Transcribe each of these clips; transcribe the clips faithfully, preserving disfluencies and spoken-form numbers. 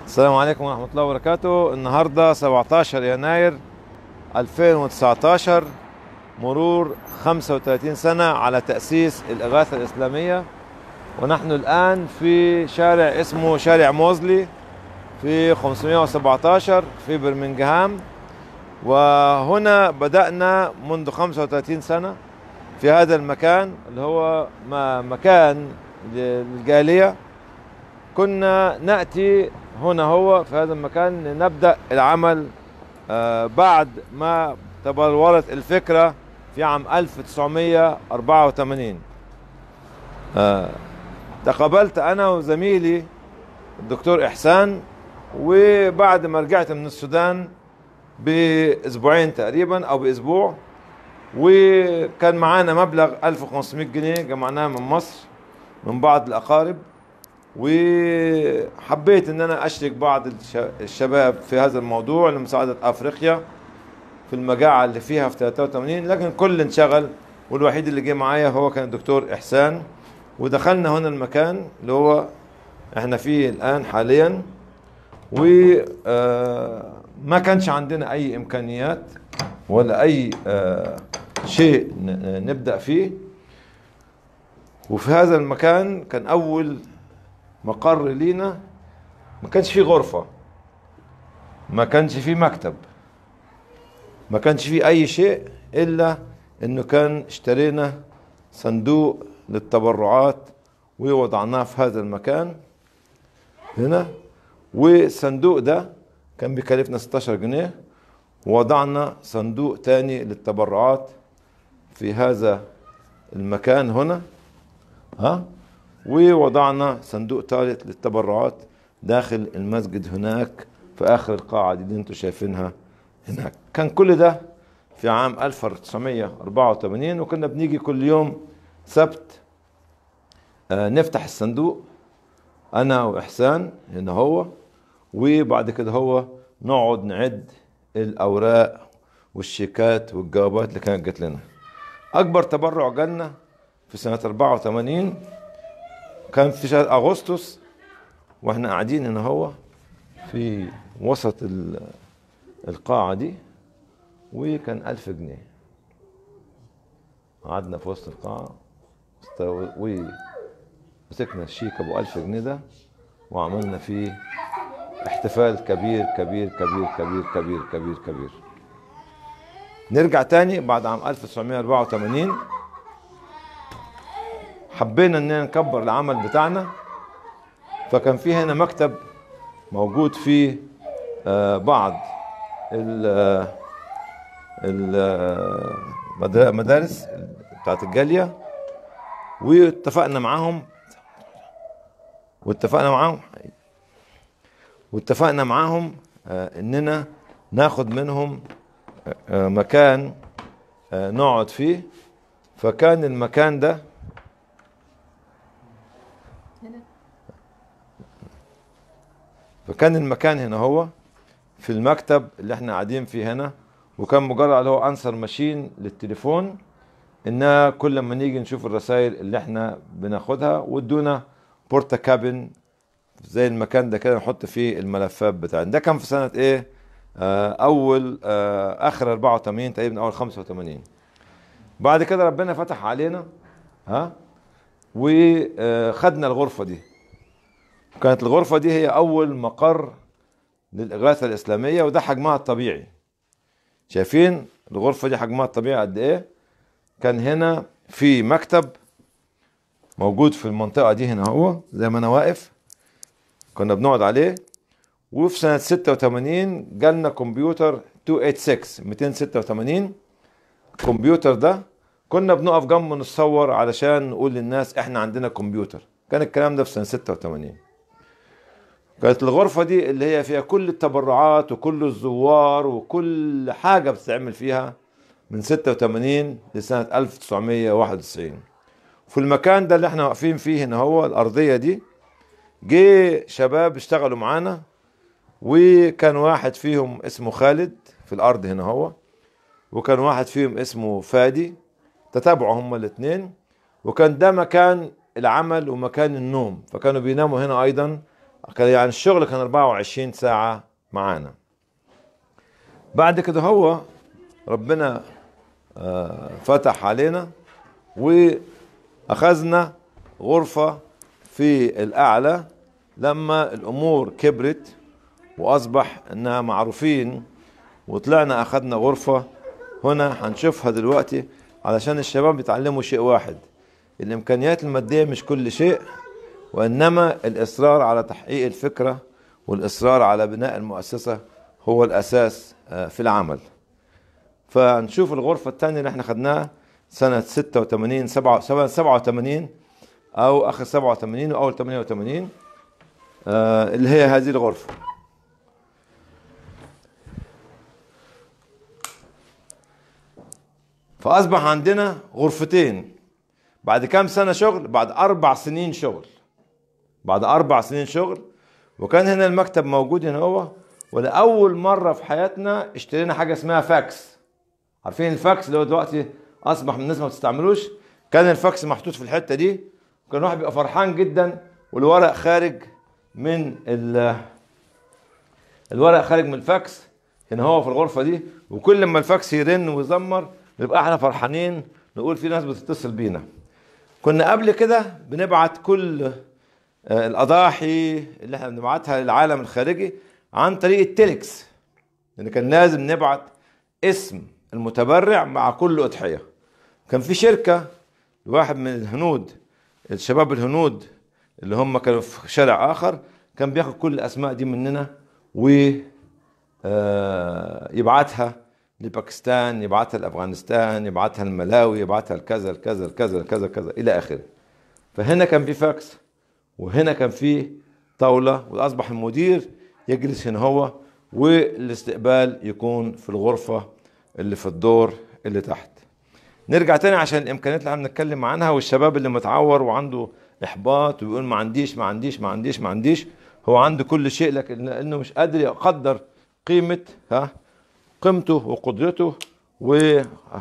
السلام عليكم ورحمة الله وبركاته. النهاردة سبعة عشر يناير ألفين وتسعة عشر، مرور خمسة وثلاثين سنة على تأسيس الإغاثة الإسلامية، ونحن الآن في شارع اسمه شارع موزلي في خمسمائة وسبعة عشر في برمنغهام. وهنا بدأنا منذ خمسة وثلاثين سنة في هذا المكان اللي هو مكان للجالية. كنا نأتي هنا هو في هذا المكان نبدأ العمل آه بعد ما تبلورت الفكرة في عام ألف وتسعمائة وأربعة وثمانين. آه تقابلت أنا وزميلي الدكتور إحسان، وبعد ما رجعت من السودان بأسبوعين تقريبا أو بأسبوع، وكان معانا مبلغ ألف وخمسمائة جنيه جمعناه من مصر من بعض الأقارب، وحبيت ان انا اشرك بعض الشباب في هذا الموضوع لمساعدة افريقيا في المجاعة اللي فيها في ثلاثة وثمانين، لكن كل انشغل، والوحيد اللي جه معايا هو كان الدكتور احسان. ودخلنا هنا المكان اللي هو احنا فيه الان حاليا، وما كانش عندنا اي امكانيات ولا اي شيء نبدأ فيه. وفي هذا المكان كان اول مقر لينا، ما كانش فيه غرفة، ما كانش فيه مكتب، ما كانش فيه أي شيء، إلا إنه كان اشترينا صندوق للتبرعات ووضعناه في هذا المكان هنا. والصندوق ده كان بيكلفنا ستة عشر جنيه، ووضعنا صندوق تاني للتبرعات في هذا المكان هنا، ها، ووضعنا صندوق ثالث للتبرعات داخل المسجد هناك في آخر القاعة دي اللي انتم شايفينها هناك. كان كل ده في عام ألف وتسعمائة وأربعة وثمانين، وكنا بنيجي كل يوم سبت آه نفتح الصندوق أنا وإحسان هنا هو، وبعد كده هو نقعد نعد الأوراق والشيكات والجوابات اللي كانت جات لنا. أكبر تبرع جالنا في سنة أربعة وثمانين كان في شهر أغسطس، واحنا قاعدين هنا هو في وسط القاعة دي، وكان ألف جنيه. قعدنا في وسط القاعة ومسكنا الشيك أبو ألف جنيه ده، وعملنا فيه احتفال كبير كبير كبير كبير كبير كبير كبير. نرجع تاني بعد عام ألف وتسعمائة وأربعة وثمانين، حبينا اننا نكبر العمل بتاعنا، فكان في هنا مكتب موجود فيه آه بعض المدارس بتاعت الجالية، واتفقنا معاهم واتفقنا معاهم واتفقنا معاهم آه اننا ناخد منهم آه مكان آه نقعد فيه. فكان المكان ده فكان المكان هنا هو في المكتب اللي احنا قاعدين فيه هنا، وكان مجرد اللي هو انسر ماشين للتليفون، انها كل ما نيجي نشوف الرسائل اللي احنا بناخدها، وادونا بورتا كابن زي المكان ده كده نحط فيه الملفات بتاعنا. ده كان في سنة ايه؟ آه اول آه اخر أربعة وثمانين تقريبا، اول خمسة وثمانين. بعد كده ربنا فتح علينا، ها، وخدنا الغرفة دي. كانت الغرفة دي هي أول مقر للإغاثة الإسلامية، وده حجمها الطبيعي. شايفين الغرفة دي حجمها الطبيعي قد إيه؟ كان هنا في مكتب موجود في المنطقة دي هنا هو زي ما أنا واقف، كنا بنقعد عليه. وفي سنة ستة وثمانين جالنا كمبيوتر مئتين وستة وثمانين. الكمبيوتر ده كنا بنقف جنبه نتصور علشان نقول للناس إحنا عندنا كمبيوتر. كان الكلام ده في سنة ستة وثمانين. كانت الغرفة دي اللي هي فيها كل التبرعات وكل الزوار وكل حاجة بتتعمل فيها من ستة وثمانين لسنة ألف وتسعمائة وواحد وتسعين. في المكان ده اللي احنا واقفين فيه هنا هو الأرضية دي، جه شباب اشتغلوا معانا، وكان واحد فيهم اسمه خالد في الأرض هنا هو، وكان واحد فيهم اسمه فادي، تتابعوا هما الاثنين. وكان ده مكان العمل ومكان النوم، فكانوا بيناموا هنا أيضا كان يعني الشغل كان أربعة وعشرين ساعة معانا. بعد كده هو ربنا آه فتح علينا واخذنا غرفة في الاعلى لما الامور كبرت واصبح انها معروفين، وطلعنا اخذنا غرفة هنا هنشوفها دلوقتي علشان الشباب يتعلموا شيء واحد: الامكانيات المادية مش كل شيء، وانما الاصرار على تحقيق الفكرة والاصرار على بناء المؤسسة هو الاساس في العمل. فنشوف الغرفة الثانية اللي احنا خدناها سنة ستة وثمانين سبعة وثمانين او اخر سبعة وثمانين واول ثمانية وثمانين، آه اللي هي هذه الغرفة. فاصبح عندنا غرفتين بعد كام سنة شغل؟ بعد اربع سنين شغل. بعد اربع سنين شغل وكان هنا المكتب موجود هنا هو. ولأول مرة في حياتنا اشترينا حاجة اسمها فاكس. عارفين الفاكس اللي هو دلوقتي اصبح من الناس ما بتستعملوش؟ كان الفاكس محطوط في الحتة دي، وكان الواحد بيبقى فرحان جدا والورق خارج من ال الورق خارج من الفاكس هنا هو في الغرفة دي. وكل لما الفاكس يرن ويزمر نبقى احنا فرحانين، نقول في ناس بتتصل بينا. كنا قبل كده بنبعت كل الأضاحي اللي احنا بنبعتها للعالم الخارجي عن طريق التليكس، لأن كان لازم نبعت اسم المتبرع مع كل أضحية. كان في شركة واحد من الهنود، الشباب الهنود اللي هم كانوا في شارع آخر، كان بياخد كل الأسماء دي مننا ويبعتها لباكستان، يبعتها لأفغانستان، يبعتها لملاوي، يبعتها لكذا لكذا لكذا لكذا كذا إلى آخره. فهنا كان في فاكس وهنا كان في طاولة، وأصبح المدير يجلس هنا هو والاستقبال يكون في الغرفة اللي في الدور اللي تحت. نرجع تاني عشان الإمكانيات اللي عم نتكلم عنها، والشباب اللي متعور وعنده إحباط ويقول ما عنديش ما عنديش ما عنديش ما عنديش. هو عنده كل شيء لكن لأنه مش قادر يقدر قيمة ها قيمته وقدرته و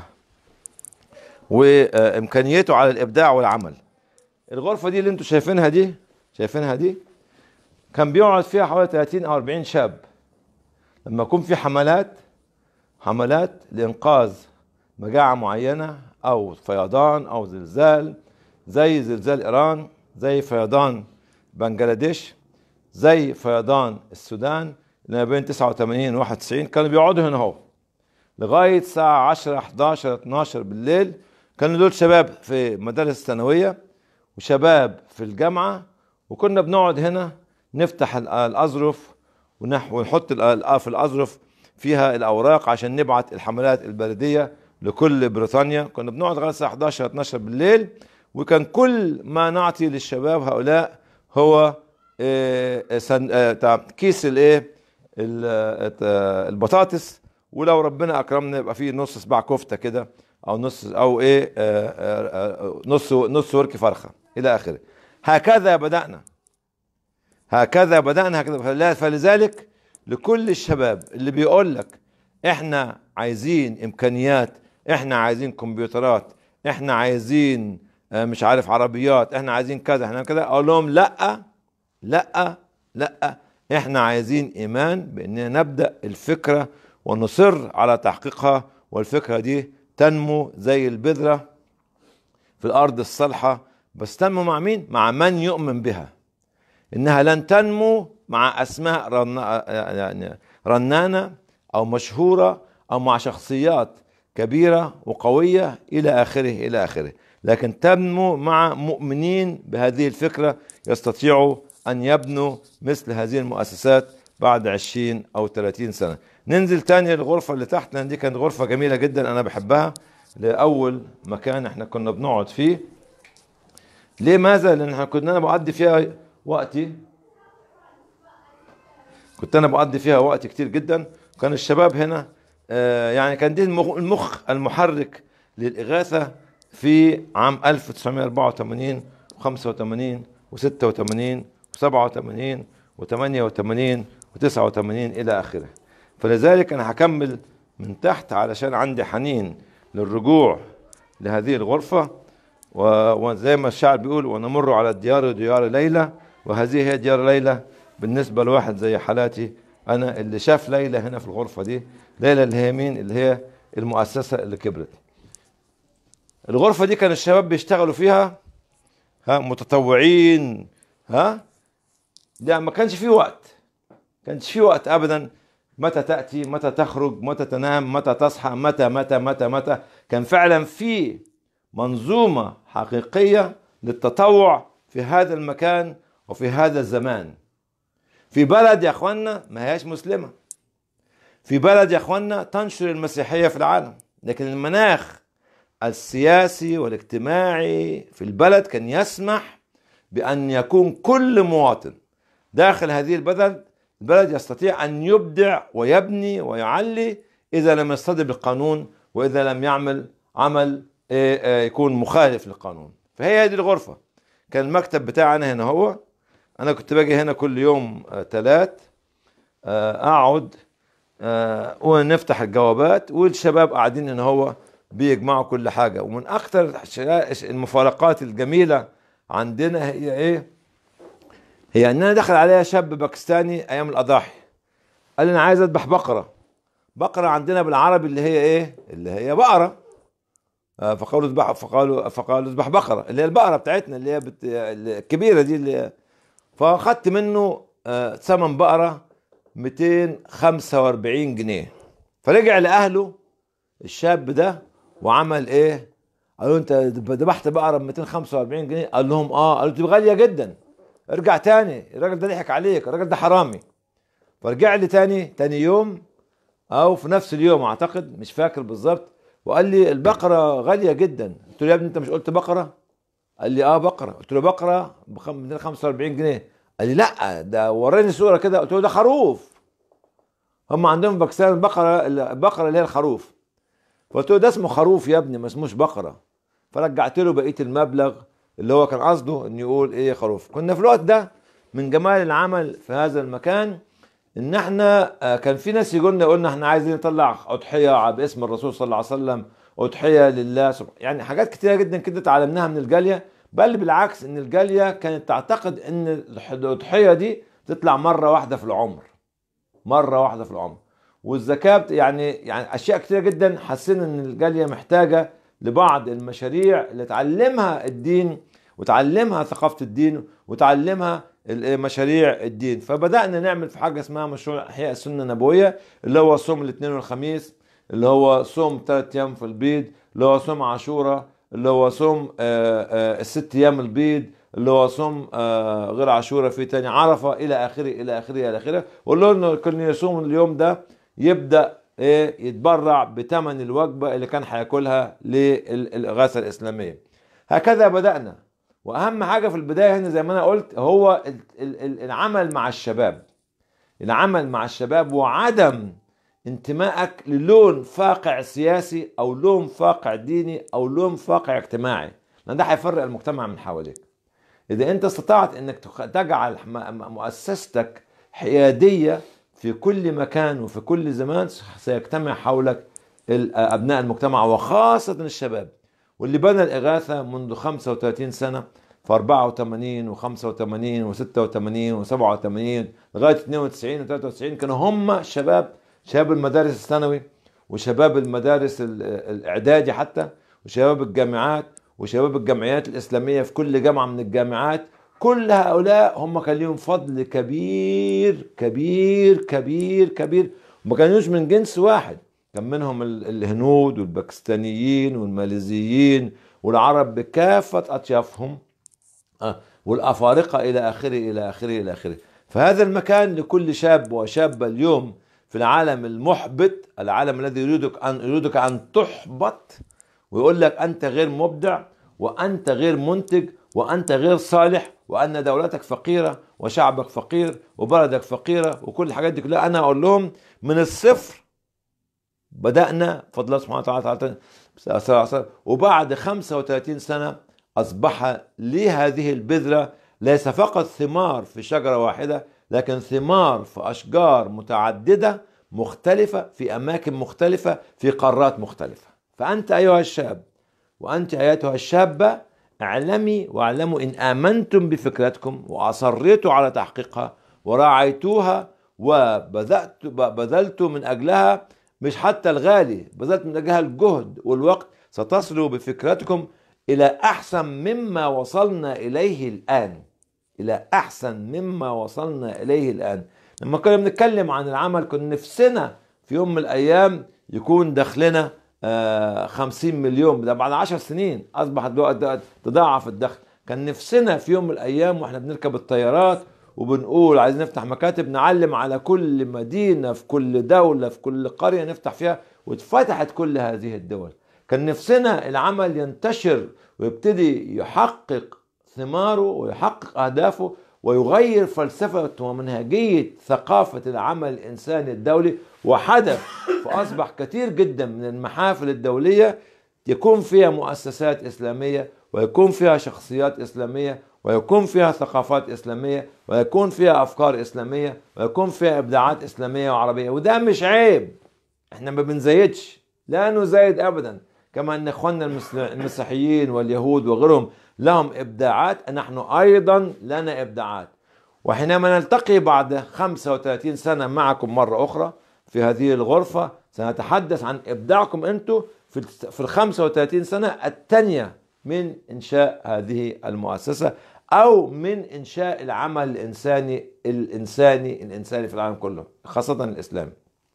وإمكانيته على الإبداع والعمل. الغرفة دي اللي انتوا شايفينها دي شايفينها دي كان بيقعد فيها حوالي ثلاثين أو أربعين شاب لما يكون في حملات حملات لإنقاذ مجاعة معينة أو فيضان أو زلزال، زي زلزال إيران، زي فيضان بنجلاديش، زي فيضان السودان اللي ما بين تسعة وثمانين و واحد وتسعين. كانوا بيقعدوا هنا اهو لغاية الساعة عشرة حداشر اتناشر بالليل. كانوا دول شباب في مدارس ثانوية وشباب في الجامعة، وكنا بنقعد هنا نفتح الأظرف ونحط في الأظرف فيها الأوراق عشان نبعت الحملات البريدية لكل بريطانيا. كنا بنقعد لغاية الساعة حداشر اتناشر بالليل، وكان كل ما نعطي للشباب هؤلاء هو كيس الايه البطاطس، ولو ربنا أكرمنا يبقى فيه نص صباع كفتة كده او نص او ايه آآ آآ نص نص ورك فرخه الى اخره. هكذا بدانا هكذا بدانا هكذا. فلذلك لكل الشباب اللي بيقول لك احنا عايزين امكانيات، احنا عايزين كمبيوترات، احنا عايزين مش عارف عربيات، احنا عايزين كذا احنا كذا، اقول لهم لا لا لا، احنا عايزين ايمان باننا نبدا الفكره ونصر على تحقيقها، والفكره دي تنمو زي البذرة في الأرض الصالحة. بس تنمو مع مين؟ مع من يؤمن بها. إنها لن تنمو مع أسماء رنانة أو مشهورة أو مع شخصيات كبيرة وقوية إلى آخره إلى آخره، لكن تنمو مع مؤمنين بهذه الفكرة يستطيعوا أن يبنوا مثل هذه المؤسسات بعد عشرين أو ثلاثين سنة. ننزل تاني الغرفة اللي تحت، لأن دي كانت غرفة جميلة جدا أنا بحبها، لأول مكان احنا كنا بنقعد فيه. ليه ماذا؟ لأن احنا كنا أنا بقضي فيها وقتي كنت أنا بقضي فيها وقت كتير جدا. كان الشباب هنا آه يعني كان دي المخ المحرك للإغاثة في عام ألف وتسعمائة وأربعة وثمانين وخمسة وثمانين وستة وثمانين وسبعة وثمانين وثمانية وثمانين وتسعة وثمانين إلى آخره. فلذلك أنا هكمل من تحت علشان عندي حنين للرجوع لهذه الغرفة، وزي ما الشاعر بيقول ونمر على الديار ديار ليلى، وهذه هي ديار ليلى بالنسبة لواحد زي حالاتي أنا اللي شاف ليلى هنا في الغرفة دي، ليلى اللي هي مين؟ اللي هي المؤسسة اللي كبرت. الغرفة دي كان الشباب بيشتغلوا فيها ها متطوعين، ها لا ما كانش فيه وقت، كانش فيه وقت أبدا. متى تأتي، متى تخرج، متى تنام، متى تصحى، متى متى متى متى. كان فعلا في منظومة حقيقية للتطوع في هذا المكان وفي هذا الزمان. في بلد يا اخوانا ما هياش مسلمة، في بلد يا اخوانا تنشر المسيحية في العالم، لكن المناخ السياسي والاجتماعي في البلد كان يسمح بأن يكون كل مواطن داخل هذه البلد البلد يستطيع أن يبدع ويبني ويعلي إذا لم يصطدم بالقانون، وإذا لم يعمل عمل يكون مخالف للقانون. فهي هذه الغرفة. كان المكتب بتاعنا هنا، هو أنا كنت باجي هنا كل يوم تلات أقعد ونفتح الجوابات، والشباب قاعدين هنا هو بيجمعوا كل حاجة. ومن أكثر المفارقات الجميلة عندنا هي إيه؟ هي أننا دخل عليها شاب باكستاني أيام الأضاحي، قال لي أنا عايز أذبح بقرة. بقرة عندنا بالعربي اللي هي إيه؟ اللي هي بقرة. فقالوا اذبح فقالوا فقالوا اذبح بقرة، اللي هي البقرة بتاعتنا اللي هي بت... الكبيرة دي اللي هي. فأخدت منه ثمن بقرة مئتين وخمسة وأربعين جنيه. فرجع لأهله الشاب ده وعمل إيه؟ قالوا أنت ذبحت بقرة ب مئتين وخمسة وأربعين جنيه؟ قال لهم آه. قالوا دي غالية جدا، ارجع تاني، الراجل ده ضحك عليك، الراجل ده حرامي. فرجع لي تاني تاني يوم او في نفس اليوم اعتقد، مش فاكر بالظبط، وقال لي البقرة غالية جدا. قلت له يا ابني انت مش قلت بقرة؟ قال لي اه بقرة. قلت له بقرة ب مئتين وخمسة وأربعين جنيه. قال لي لا ده وراني صورة كده. قلت له ده خروف، هم عندهم باكستان البقرة البقرة اللي هي الخروف. فقلت له ده اسمه خروف يا ابني ما اسموش بقرة. فرجعت له بقية المبلغ اللي هو كان قصده ان يقول ايه خروف. كنا في الوقت ده من جمال العمل في هذا المكان ان احنا كان في ناس يقولنا قلنا احنا عايزين نطلع اضحيه باسم الرسول صلى الله عليه وسلم، اضحيه لله سبحانه، يعني حاجات كتيره جدا كده تعلمناها من الجاليه. بل بالعكس ان الجاليه كانت تعتقد ان الاضحيه دي تطلع مره واحده في العمر، مره واحده في العمر. والزكاه يعني يعني اشياء كتيره جدا حسينا ان الجاليه محتاجه لبعض المشاريع اللي تعلمها الدين وتعلمها ثقافة الدين وتعلمها مشاريع الدين. فبدأنا نعمل في حاجة اسمها مشروع إحياء السنة النبوية، اللي هو صوم الاثنين والخميس، اللي هو صوم ثلاث أيام في البيض، اللي هو صوم عاشوراء، اللي هو صوم الست أيام البيض، اللي هو صوم غير عاشوراء في تاني عرفة، إلى آخره إلى آخره إلى آخره. وقلنا إنه كل يصوم اليوم ده يبدأ ايه يتبرع بثمن الوجبة اللي كان هياكلها للإغاثة الإسلامية. هكذا بدأنا. وأهم حاجة في البداية هنا زي ما أنا قلت هو العمل مع الشباب، العمل مع الشباب وعدم انتمائك للون فاقع سياسي أو لون فاقع ديني أو لون فاقع اجتماعي، لأن ده هيفرق المجتمع من حواليك. إذا أنت استطعت أنك تجعل مؤسستك حيادية في كل مكان وفي كل زمان، سيجتمع حولك أبناء المجتمع وخاصة الشباب. واللي بنى الإغاثة منذ خمسة وثلاثين سنة في أربعة وثمانين وخمسة وثمانين وستة وثمانين وسبعة وثمانين لغاية اثنين وتسعين وثلاثة وتسعين كانوا هم شباب، شباب المدارس الثانوي وشباب المدارس الإعدادي حتى وشباب الجامعات وشباب الجمعيات الإسلامية في كل جامعة من الجامعات. كل هؤلاء هم كان لهم فضل كبير كبير كبير كبير، وما كانوش من جنس واحد، كان منهم الهنود والباكستانيين والماليزيين والعرب بكافة أطيافهم والأفارقة إلى آخره إلى آخره إلى آخره. فهذا المكان لكل شاب وشابة اليوم في العالم المحبط، العالم الذي يريدك أن يريدك أن تحبط ويقول لك أنت غير مبدع وأنت غير منتج وأنت غير صالح وأن دولتك فقيرة وشعبك فقير وبلدك فقيرة وكل الحاجات دي كلها. أنا أقول لهم من الصفر بدأنا بفضل الله سبحانه وتعالى، وبعد خمسة وثلاثين سنة أصبح لي هذه البذرة ليس فقط ثمار في شجرة واحدة، لكن ثمار في أشجار متعددة مختلفة في أماكن مختلفة في قارات مختلفة. فأنت أيها الشاب وأنت أيتها الشابة اعلمي واعلموا إن آمنتم بفكرتكم وأصريتوا على تحقيقها ورعيتوها وبذلت بذلت من أجلها مش حتى الغالي، بذلت من أجلها الجهد والوقت، ستصلوا بفكرتكم إلى أحسن مما وصلنا إليه الآن. إلى أحسن مما وصلنا إليه الآن. لما كنا بنتكلم عن العمل كنا نفسنا في يوم من الأيام يكون دخلنا خمسين مليون، ده بعد عشر سنين أصبح تضاعف الدخل. كان نفسنا في يوم من الأيام وإحنا بنركب الطيارات وبنقول عايزين نفتح مكاتب نعلم على كل مدينة في كل دولة في كل قرية نفتح فيها، واتفتحت كل هذه الدول. كان نفسنا العمل ينتشر ويبتدي يحقق ثماره ويحقق أهدافه ويغير فلسفة ومنهجية ثقافة العمل الإنساني الدولي، وحدث. فأصبح كثير جدا من المحافل الدولية يكون فيها مؤسسات إسلامية، ويكون فيها شخصيات إسلامية، ويكون فيها ثقافات إسلامية، ويكون فيها أفكار إسلامية، ويكون فيها إبداعات إسلامية وعربية. وده مش عيب، احنا ما بنزيدش، لا نزايد أبدا. كما أن إخواننا المسيحيين واليهود وغيرهم لهم إبداعات، نحن أيضا لنا إبداعات. وحينما نلتقي بعد خمسة وثلاثين سنة معكم مرة أخرى في هذه الغرفة سنتحدث عن إبداعكم أنتم في ال خمسة وثلاثين سنة الثانية من إنشاء هذه المؤسسة، أو من إنشاء العمل الإنساني الإنساني الإنساني في العالم كله، خاصة الإسلامي.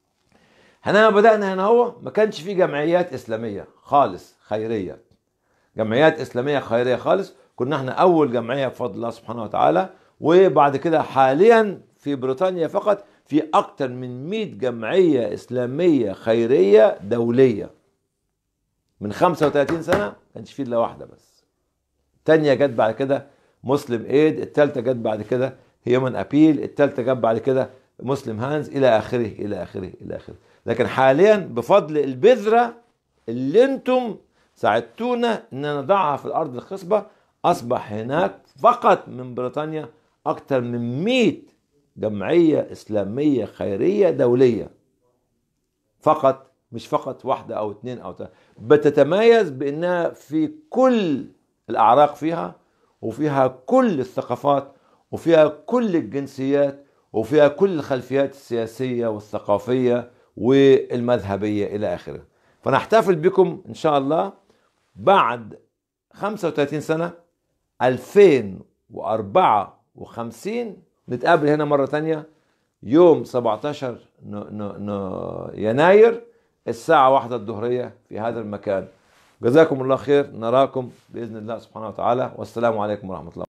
هنا بدأنا هنا هو ما كانش في جمعيات إسلامية خالص خيرية، جمعيات إسلامية خيرية خالص. كنا احنا أول جمعية بفضل الله سبحانه وتعالى. وبعد كده حاليا في بريطانيا فقط في أكثر من مئة جمعية إسلامية خيرية دولية. من خمسة وثلاثين سنة ما كانش فيه إلا واحدة بس. الثانية جت بعد كده مسلم ايد، الثالثة جت بعد كده هيومن أبيل، الثالثة جت بعد كده مسلم هانز، إلى آخره إلى آخره إلى آخره. لكن حاليا بفضل البذرة اللي انتم ساعدتونا ان نضعها في الارض الخصبة، اصبح هناك فقط من بريطانيا اكثر من مئة جمعية اسلامية خيرية دولية فقط، مش فقط واحدة او اثنين او ثلاثة. بتتميز بانها في كل الاعراق فيها، وفيها كل الثقافات، وفيها كل الجنسيات، وفيها كل الخلفيات السياسية والثقافية والمذهبية إلى آخره. فنحتفل بكم إن شاء الله بعد خمسة وثلاثين سنة ألفين وأربعة وخمسين نتقابل هنا مرة تانية يوم سبعة عشر يناير الساعة واحدة الظهرية في هذا المكان. جزاكم الله خير، نراكم بإذن الله سبحانه وتعالى، والسلام عليكم ورحمة الله.